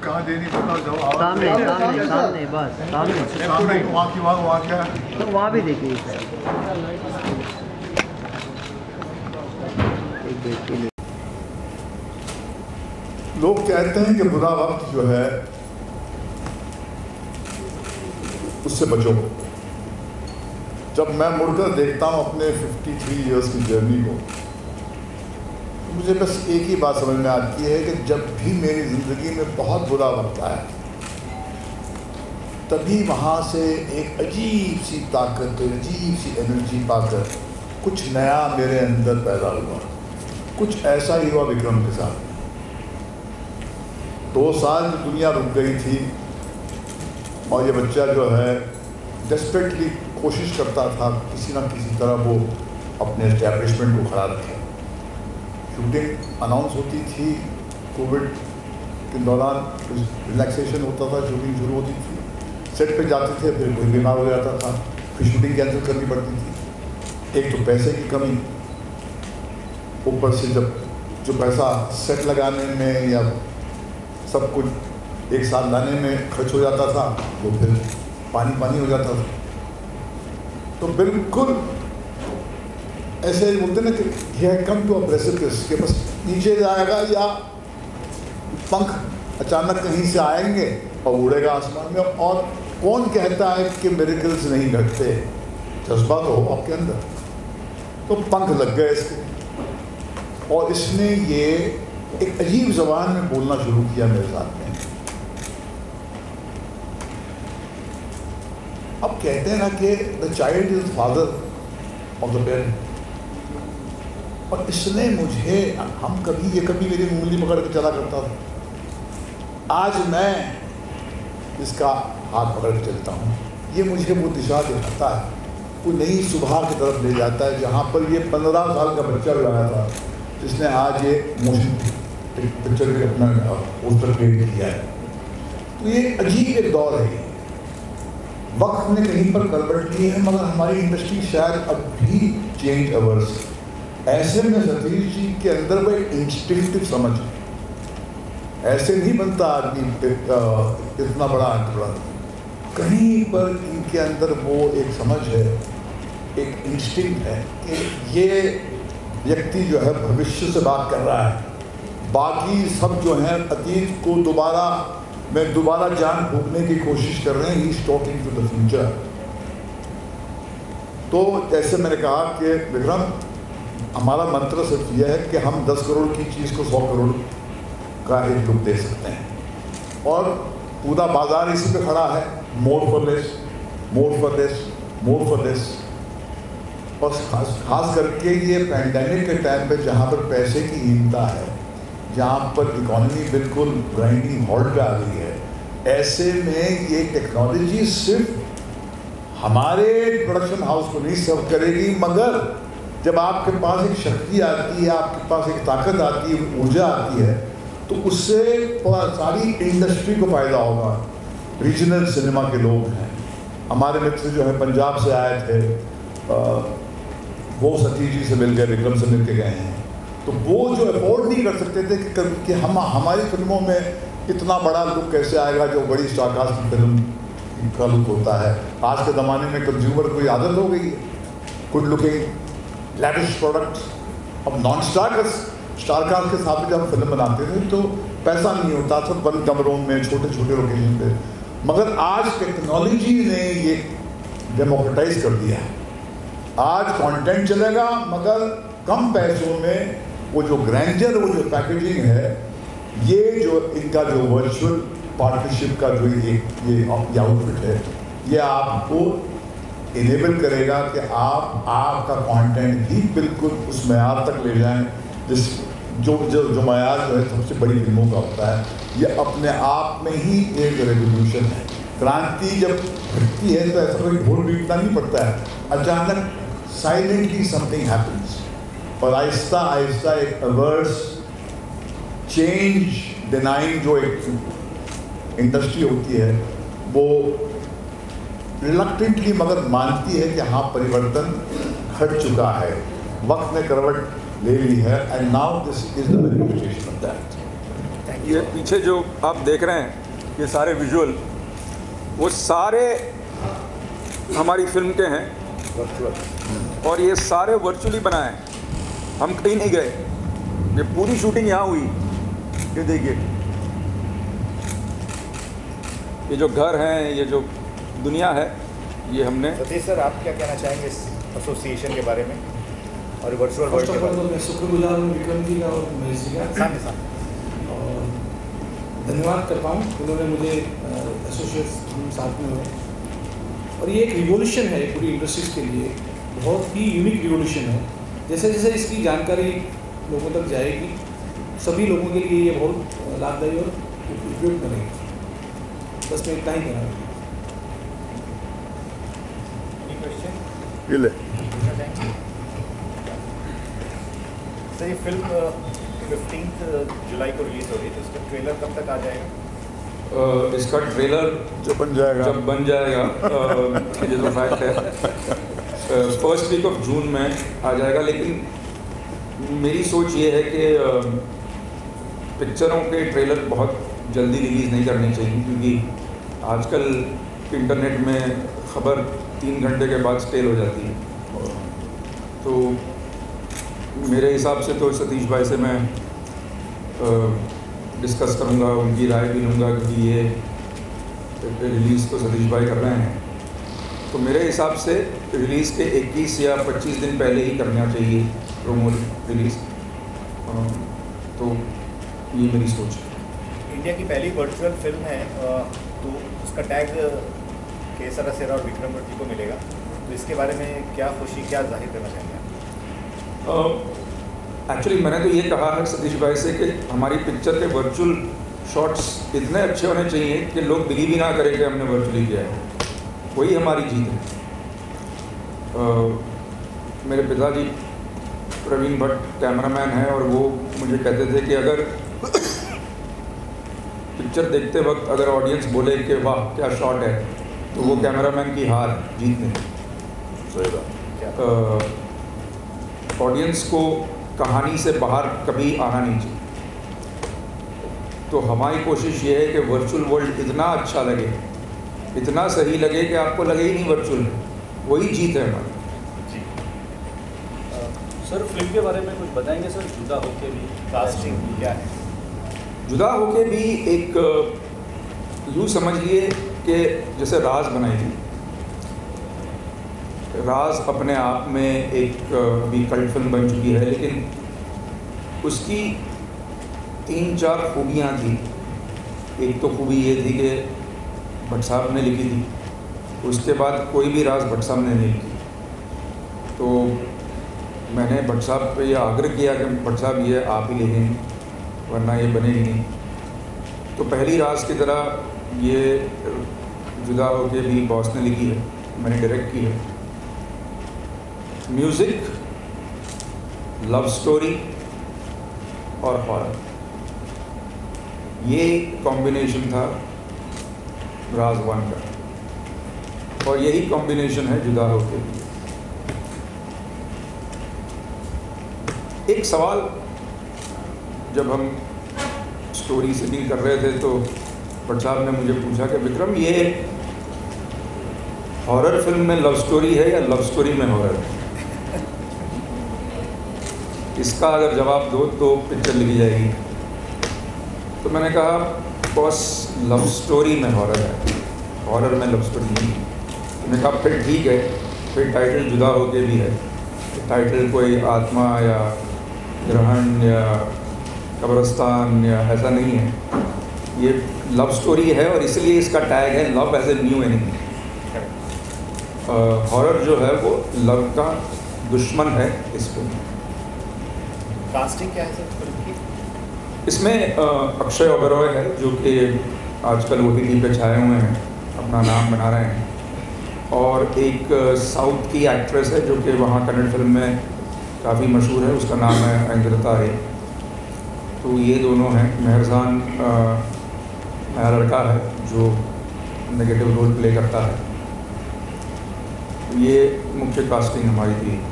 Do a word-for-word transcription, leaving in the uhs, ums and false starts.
कहाँ देनी बताओ, जाओ सामने सामने सामने बस सामने सामने वहाँ की वहाँ वहाँ क्या तो वहाँ भी देखिए सर। लोग कहते हैं कि बुरा वक्त जो है उससे बचो। जब मैं मुड़कर देखता हूँ अपने तिरेपन इयर्स की जर्नी को, मुझे बस एक ही बात समझ में आती है कि जब भी मेरी ज़िंदगी में बहुत बुरा वक्त आया, तभी वहाँ से एक अजीब सी ताकत, अजीब सी एनर्जी पाकर कुछ नया मेरे अंदर पैदा हुआ। कुछ ऐसा ही हुआ विक्रम के साथ। दो साल की दुनिया रुक गई थी और ये बच्चा जो है डेस्परेटली कोशिश करता था किसी ना किसी तरह वो अपने एस्टैब्लिशमेंट को खड़ा रखे। शूटिंग अनाउंस होती थी, कोविड के दौरान कुछ रिलैक्सेशन होता था, शूटिंग शुरू होती थी, सेट पे जाते थे, फिर कोई बीमार हो जाता था, फिर शूटिंग कैंसिल करनी पड़ती थी। एक तो पैसे की कमी, ऊपर से जब जो पैसा सेट लगाने में या सब कुछ एक साथ लाने में खर्च हो जाता था, तो फिर पानी पानी हो जाता था। तो बिल्कुल ऐसे बोलते ना कि ये कम टू अ प्रेसिपिस, के बस नीचे जाएगा या पंख अचानक कहीं से आएंगे और उड़ेगा आसमान में। और कौन कहता है कि मिरेकल्स नहीं घटते? जज्बा तो हो आपके अंदर। तो पंख लग गए इसके और इसने ये एक अजीब ज़बान में बोलना शुरू किया मेरे साथ में। अब कहते हैं ना कि the child is father of the parent. और इसने मुझे, हम कभी ये कभी मेरी उंगली पकड़ के चला करता था, आज मैं इसका हाथ पकड़ के चलता हूँ। ये मुझे वो दिशा दिखाता है, वो नई सुबह की तरफ ले जाता है, जहाँ पर ये पंद्रह साल का बच्चा लाया था जिसने आज ये मोशन पिक्चर के अपना पोस्टर क्रिएट किया है। तो ये अजीब एक दौर है। वक्त ने कहीं पर करवट ली है, मगर हमारी इंडस्ट्री शायद अब भी चेंज अवर्स। ऐसे में सतीश जी के अंदर वो एक इंस्टिंक्टिव समझ है। ऐसे नहीं बनता आदमी इतना बड़ा एंटरप्रेन्योर। कहीं पर इनके अंदर वो एक समझ है, एक इंस्टिंक्ट है कि ये व्यक्ति जो है भविष्य से बात कर रहा है, बाकी सब जो है अतीत को दोबारा में दोबारा जान फूकने की कोशिश कर रहे हैं। He is talking to the future. तो जैसे मैंने कहा कि विक्रम, हमारा मंत्र सिर्फ यह है कि हम दस करोड़ की चीज़ को सौ करोड़ का एक लुक दे सकते हैं। और पूरा बाजार इसी पे खड़ा है, more for less, more for less, more for less. और खास खास करके ये पैंडेमिक के टाइम पे जहाँ पर पैसे की हीनता है, जहाँ पर इकोनॉमी बिल्कुल ग्राइंडिंग हॉल्ट पे आ गई है, ऐसे में ये टेक्नोलॉजी सिर्फ हमारे प्रोडक्शन हाउस को नहीं सर्व करेगी, मगर जब आपके पास एक शक्ति आती है, आपके पास एक ताकत आती है, ऊर्जा आती है, तो उससे सारी इंडस्ट्री को फ़ायदा होगा। रीजनल सिनेमा के लोग हैं, हमारे मित्र जो है पंजाब से आए थे, आ, वो सतीश जी से मिल गए, विक्रम से मिल के गए हैं। तो वो जो अफोर्ड नहीं कर सकते थे कि, कि हम हमारी फिल्मों में इतना बड़ा लुक कैसे आएगा जो बड़ी स्टारकास्ट की फिल्म का लुक होता है। आज के ज़माने में कंज्यूमर को आदत हो गई है गुड लुकिंग लैविश प्रोडक्ट्स। अब नॉन स्टारकास्ट स्टारकास्ट के साथ में जब फिल्म बनाते थे तो पैसा नहीं होता था, बंद कमरों में छोटे छोटे लोकेशन पे। मगर आज टेक्नोलॉजी ने ये डेमोक्रेटाइज कर दिया है। आज कंटेंट चलेगा मगर कम पैसों में। वो जो ग्रैंडर, वो जो पैकेजिंग है, ये जो इनका जो वर्चुअल पार्टनरशिप का जो ये ये आउटफिट है, ये आपको इनेबल करेगा कि आप आपका कंटेंट भी बिल्कुल उस मयार तक ले जाएं जिस जो जो जो मयार जो है सबसे बड़ी फिल्मों का होता है। ये अपने आप में ही एक रेवोल्यूशन है। क्रांति जब घटती है तो ऐसा कोई ढोल पीटना नहीं पड़ता है, अचानक साइलेंटली समथिंग हैपन्स। और आहिस्ता आहिस्ता एक अवर्स चेंज डिनाइंग जो एक इंडस्ट्री होती है, वो रिलक्टेंटली मगर मानती है कि हाँ परिवर्तन घट चुका है, वक्त ने करवट ले ली है। And now this is the manifestation of that. ये पीछे जो आप देख रहे हैं, ये सारे विजुअल, वो सारे हमारी फिल्म के हैं और ये सारे वर्चुअली बनाए हैं, हम कहीं नहीं गए। ये पूरी शूटिंग यहाँ हुई। ये देखिए, ये जो घर हैं, ये जो दुनिया है, ये हमने। सतीश सर, आप क्या कहना चाहेंगे इस एसोसिएशन के बारे में और वर्चुअल वर्ल्ड के बारे में? मैं शुक्रगुजार हूँ विक्रम जी का और महेश जी का, सामने सामने और धन्यवाद करता हूँ उन्होंने मुझे एसोसिएट हम साथ में हुए। और ये एक रिवोल्यूशन है पूरी इंडस्ट्रीज के लिए, बहुत ही यूनिक रिवोल्यूशन है। जैसे जैसे इसकी जानकारी लोगों तक जाएगी, सभी लोगों के लिए ये बहुत लाभदायी और उपयुक्त बनेगी। बस मैं इतना ही कहना चाहूँगा। ये ले। सर, ये फिल्म फिफ्टींथ जुलाई को रिलीज हो रही है, तो इसका ट्रेलर कब तक आ जाएगा? uh, इसका ट्रेलर जो बन जाएगा जब बन जाएगा, uh, ये तो फैक्ट है, फर्स्ट वीक ऑफ जून में आ जाएगा। लेकिन मेरी सोच ये है कि uh, पिक्चरों के ट्रेलर बहुत जल्दी रिलीज़ नहीं करनी चाहिए, क्योंकि आजकल इंटरनेट में ख़बर तीन घंटे के बाद स्टेल हो जाती है। तो मेरे हिसाब से तो सतीश भाई से मैं डिस्कस करूँगा, उनकी राय भी लूँगा, क्योंकि ये रिलीज़ तो सतीश भाई कर रहे हैं। तो मेरे हिसाब से रिलीज़ के इक्कीस या पच्चीस दिन पहले ही करना चाहिए प्रोमो रिलीज़। तो ये मेरी सोच है। इंडिया की पहली वर्चुअल फिल्म है, तो उसका टैग केसर असेरा और विक्रम भट्ट जी को मिलेगा, तो इसके बारे में क्या खुशी, क्या जाहिर करना चाहेंगे? एक्चुअली uh, मैंने तो ये कहा है सतीश भाई से कि हमारी पिक्चर के वर्चुअल शॉट्स इतने अच्छे होने चाहिए कि लोग बिलीव ही ना करें कि हमने वर्चुअली किया है। वही हमारी जीत है। uh, मेरे पिताजी प्रवीण भट्ट कैमरामैन हैं और वो मुझे कहते थे कि अगर पिक्चर देखते वक्त अगर ऑडियंस बोले कि वाह क्या शॉट है, तो वो कैमरामैन की हार जीत नहीं। ऑडियंस को कहानी से बाहर कभी आना नहीं चाहिए। तो हमारी कोशिश ये है कि वर्चुअल वर्ल्ड इतना अच्छा लगे, इतना सही लगे कि आपको लगे ही नहीं वर्चुअल है। वही जीत है हमारी। जी सर, फिल्म के बारे में कुछ बताएंगे सर? जुदा होके भी कास्टिंग क्या है? जुदा होके भी एक यूँ समझ लिए कि जैसे राज बनाई थी। राज अपने आप में एक अभी कल्ट फिल्म बन चुकी है, लेकिन उसकी तीन चार खूबियाँ थी। एक तो खूबी ये थी कि भट्ट साहब ने लिखी थी, उसके बाद कोई भी राज भट्ट साहब ने नहीं लिखी। तो मैंने भट्ट साहब पे ये आग्रह किया कि भट्ट साहब ये आप ही लिखें, वरना ये बनेगी नहीं। तो पहली राज की तरह ये जुदा होके भी बॉस ने लिखी है, मैंने डायरेक्ट की है। म्यूज़िक, लव स्टोरी और हॉरर, ये कॉम्बिनेशन था राज वन का, और यही कॉम्बिनेशन है जुदा होके भी। एक सवाल जब हम स्टोरी से डील कर रहे थे तो भट्ट साहब ने मुझे पूछा कि विक्रम, ये हॉरर फिल्म में लव स्टोरी है या लव स्टोरी में हॉरर है? इसका अगर जवाब दो तो पिक्चर लिखी जाएगी। तो मैंने कहा बॉस, लव स्टोरी में हॉरर है, हॉरर में लव स्टोरी नहीं। मैंने कहा फिर ठीक है, फिर टाइटल जुदा होके भी है। टाइटल कोई आत्मा या ग्रहण या कब्रिस्तान या ऐसा नहीं है, ये लव स्टोरी है, और इसलिए इसका टैग है love as a new enemy. Horror जो है वो लव का दुश्मन है इस फिल्म। कास्टिंग क्या है सर फिल्म की? इसमें अक्षय ओबेरॉय है, जो कि आजकल ओ टी टी पे छाए हुए हैं, अपना नाम बना रहे हैं। और एक साउथ की एक्ट्रेस है जो कि वहाँ कन्नड़ फिल्म में काफ़ी मशहूर है, उसका नाम है अंकिता रे। तो ये दोनों हैं। मेहरजान नया लड़का है जो नेगेटिव रोल प्ले करता है। ये मुख्य कास्टिंग हमारी थी।